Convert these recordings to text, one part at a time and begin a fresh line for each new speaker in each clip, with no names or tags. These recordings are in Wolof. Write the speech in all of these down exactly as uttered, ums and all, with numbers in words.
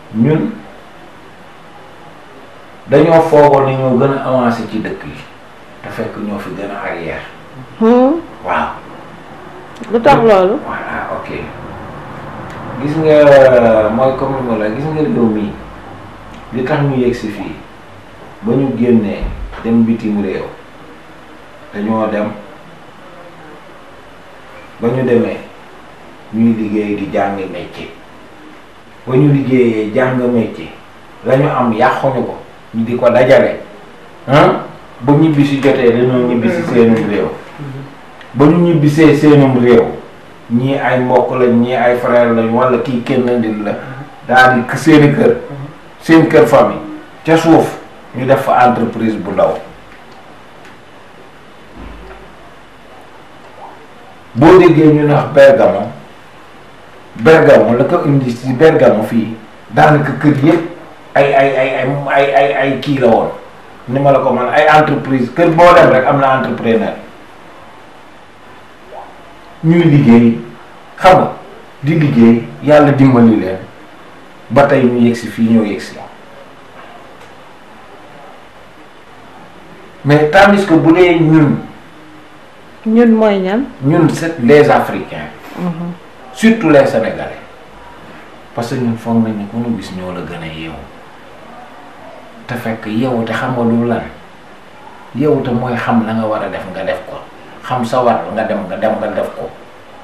ñun dañoo foogoon ne ñoo gën a avancé ci dëkk yi te fekk ñoo fi gën a arrière. waaw.
lu tax loolu.
voilà ok gis nga mooy comme ni ma la gis nga réew mi li tax ñu yegg si fii ba ñu génnee dem bitim réew dañoo dem ba ñu demee ñuy liggéey di jàng métier ba ñu liggéeyee jàng métier la ñu am yàquñu ko ñu di ko dajale ah ba ñibbi si jotee dañoo ñibbi si seenum réew ba ñu ñibbisee seenum réew ñii ay mbokk lañ ñii ay frère lañ wala kii kenn nit la daal di seeni kër seen kër famille ca suuf ñu def fa entreprise bu ndaw boo déggee ñu nax Bergamo Bergamo la ko indi ci Bergamo fii daanaka kër yëpp ay ay ay ay ay ay ay kii la woon ni ma la ko man ay entreprise kër boo dem rek am na entrepreneur ñuy liggéey xam nga di liggéey yàlla dimbali leen ba tey ñu yegsi fii ñoo yegsi mais tandis que bu dee ñun
ñun mooy ñan.
ñun c'est les Africains. Mmh. Surtout les Sénégalais parce que ñun foog nañ ne ku ñu gis ñoo la gën a yeewu te fekk yeewu te xam nga lu lan yeewu te mooy xam la nga war a def nga def ko xam sa war nga dem nga dem nga def ko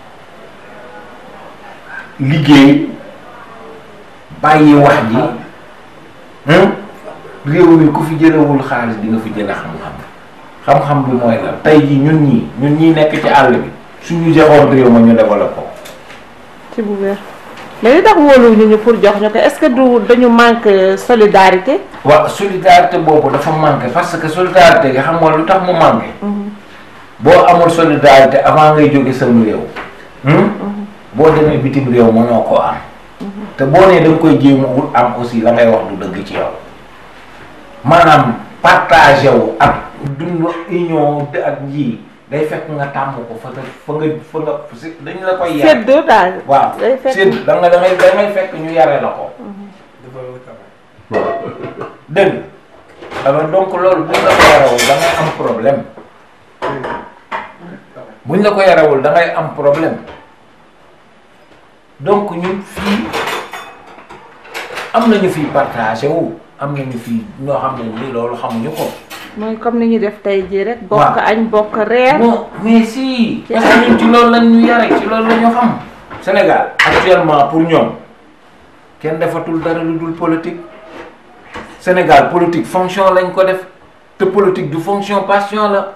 liggéey bàyyi wax ji réew mi ku fi jëlewul xaalis di nga fi jële xam-xam xam-xam bi mooy la tey ji ñun ñii ñun ñii nekk ci àll bi suñu joxoon réew ma ñu développé ko
ci bu wér mais li tax wóoluwuñu ñu pour jox ñu ko est-ce que du dañu manque solidarité.
waaw solidarité boobu dafa manqué parce que solidarité gi xam nga lu tax mu manqué. boo amul solidarité avant ngay jóge sam réew. boo demee bitim réew mënoo koo am. te boo nee da nga koy jéem a wut am aussi la ngay wax du dëgg ci yow maanaam partagé wu ak dund union ak nji day fekk nga tàmm ko fa fa nga fa nga dañ la koy yare
séddoo daal
waaw sédd da nga da ngay da ngay fekk ñu yare la ko dégg alors donc loolu buñ la ko yarewul da ngay am problème buñ la ko yarewul da ngay am problème donc ñun fii am nañu fii partagé wu am nañu fii ñoo xam ne nii loolu xamuñu ko.
mooy comme ni ñu def tey jii rek. bokk añ bokk reer.
non mais si. parce que ñun ci loolu lañ ñu yare ci loolu la ñu xam. Sénégal actuellement pour ñoom kenn defatul dara lu dul politique Sénégal politique fonction lañ ko def te politique du fonction passion la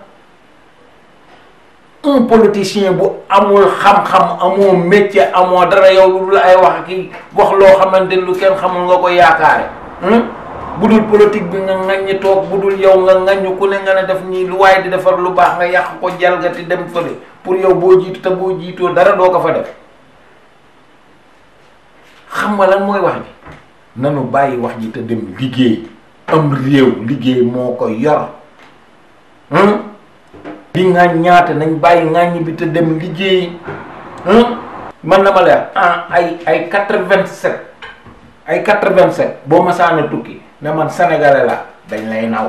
un politicien bu amul xam-xam amoo métier amoo dara yow lu dul ay wax ki wax loo xamante lu kenn xamul nga ko yaakaare. bu dul politique bi nga ŋaññi toog bu dul yow nga ŋaññu ku ne nga ne def nii lu waaye di defar lu baax nga yàq ko jalgati dem fële pour yow boo jiitu te boo jiitoo dara doo ko fa def xam nga lan mooy wax ji nanu bàyyi wax ji te dem liggéey am réew liggéey moo ko yor di ŋañ ñaata nañ bàyyi ŋaññi bi te dem liggéey man na ma leer ah ay ay quatre-vingt-sept ay quatre-vingt-sept boo ma saana tukki ne man sénégalais la dañ lay naw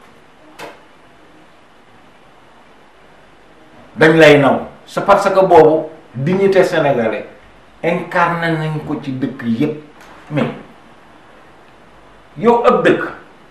dañ lay naw c'est parce que boobu dignité sénégalais incarné nañ ko ci dëkk yépp mais yow ab dëkk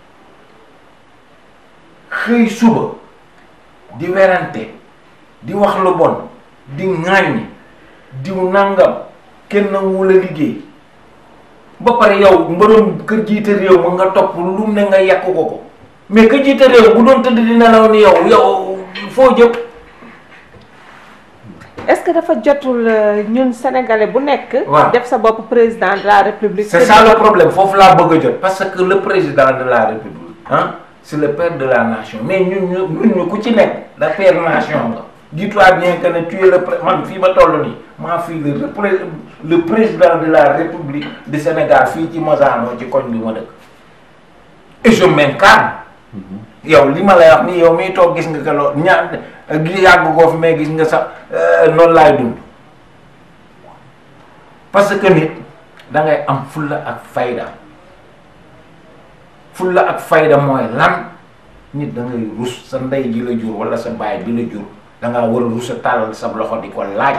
xëy suba di werante di wax lu bon di ŋàññ diw nangam kenn nanguwul a liggéey ba pare yow mbëroom kër jiite réew ma nga topp lu ne nga yàq ko ko mais kër jiite réew bu doon tëdd di nelaw ni yow yow foo jëm.
est-ce que dafa jotul ñun sénégalais bu nekk.
waaw
def sa bopp président de la république.
c'est ça le problème foofu laa bëgg a jot parce que le président de la république ah c'est le père de la nation mais ñun ñu ñun ñu ku ci nekk la père nation nga. dis-toi bien que ne tu es le pré man fii ma toll nii maa fii le le président de la république du Sénégal fii ci Masano ci koñ bi ma dëkk et je m'incarne. yow li ma lay wax nii yow miy toog gis nga que loolu ña gi yàgg koo fi mais gis nga sax noonu laay dund parce que nit da ngay am fulla ak fayda fulla ak fayda mooy lan nit da ngay rus sa ndey ji la jur wala sa baay bi la jur da ngaa war a rus a tàllal sa loxo di ko laaj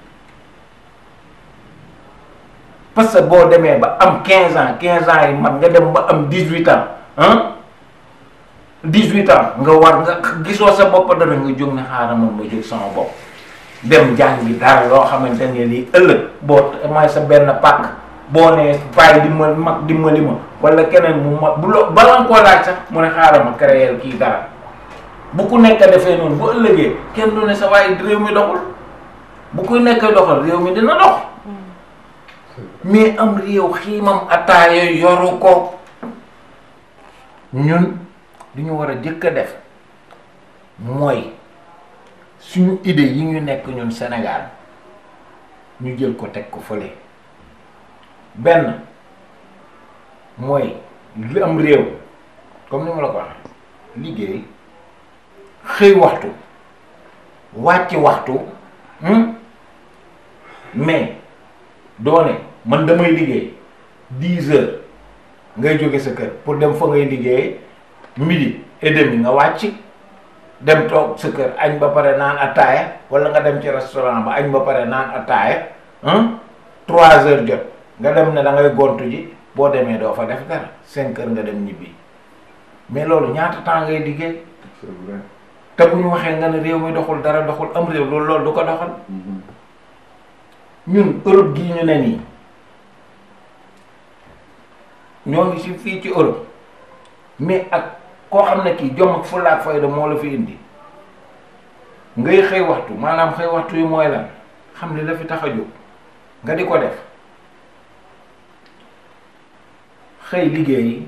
parce que boo demee ba am quinze ans quinze ans yi mat nga dem ba am dix-huit ans ah dix-huit ans nga war nga gisoo sa bopp dara nga jóg ne xaaral man ma jóg sama bopp dem jàngi dara loo xamante ne lii ëllëg boo mooy sa benn pàkk boo nee bàyyi dimbali mag dimbali ma wala keneen mu mag bu lo bala nga koo laaj sax mu ne xaaral ma créer kii dara bu ku nekk defee noonu bu ëllëgee kenn du ne sa waaye réew mi doxul bu ku nekk doxal réew mi dina dox mais am réew xiimam ataaya yoru ko ñun li ñu war a jëkk a def mooy suñu idée yi ñu nekk ñun Sénégal ñu jël ko teg ko fële benn mooy li am réew comme ni ma la ko waxee liggéey xëy waxtu wàcc waxtu mais doone man damay liggéey dix heures ngay jóge sa kër pour dem fa ngay liggéey midi et demi nga wàcc dem toog sa kër añ ba pare naan ataaya wala nga dem ci restaurant ba añ ba pare naan ataaya trois heures jot nga dem ne da ngay gontu ji boo demee doo fa def dara cinq heures nga dem ñibbi mais loolu ñaata temps ngay liggéey te bu ñu waxee nga ne réew mi doxul dara doxul am réew loolu loolu du ko doxal ñun Europe gii ñu ne nii ñoo ngi si fii ci Europe mais ak koo xam ne kii jom ak fulla ak fayda moo la fi indi ngay xëy waxtu maanaam xëy waxtu yi mooy lan xam ne la fi tax a jóg nga di ko def xëy liggéey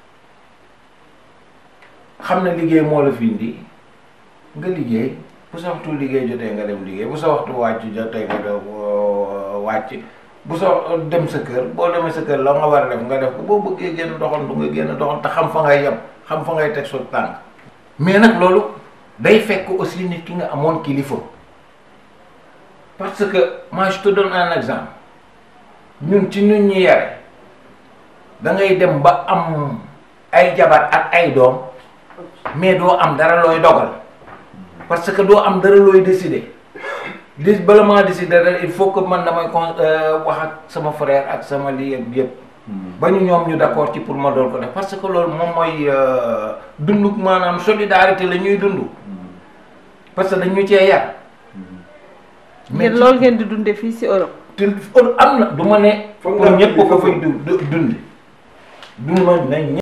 xam ne liggéey moo la fi indi nga liggéey bu sa waxtu liggéey jotee nga dem liggéey bu sa waxtu wàcc jotee nga dem wàcc bu soo dem sa kër boo demee sa kër la nga war a def nga def ko boo bëggee génn doxantu nga génn doxantu te xam fa ngay yem xam fa ngay teg sa tànk mais nag loolu day fekk aussi nit ki nga amoon kilifa parce que moi je te donne un exemple ñun ci ñun ñi yare da ngay dem ba am ay jabar ak ay doom mais doo am dara looy dogal parce que doo am dara looy décider li bala maa décider rek il faut que man damay con wax ak sama frère ak sama lii ak yëpp ba ñu ñoom ñu d'accord ci pour ma doon ko def parce que loolu moom mooy dund maanaam solidarité la ñuy dund parce que dañu cee yar.
mais loolu ngeen di dundee fii ci Europe.
te am na du ma ne. pour ñëpp ko fay du dund du ma ne